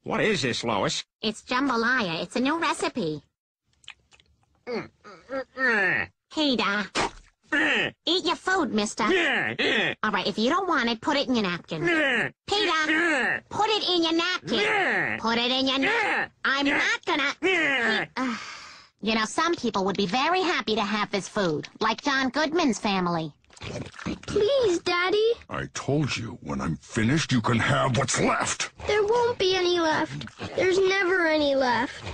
What is this, Lois? It's jambalaya. It's a new recipe. Peter. Eat your food, mister. All right, if you don't want it, put it in your napkin. Peter, put it in your napkin. Put it in your napkin. I'm not gonna... You know, some people would be very happy to have this food, like John Goodman's family. Please, Daddy. I told you, when I'm finished, you can have what's left. There won't be any left. There's never any left.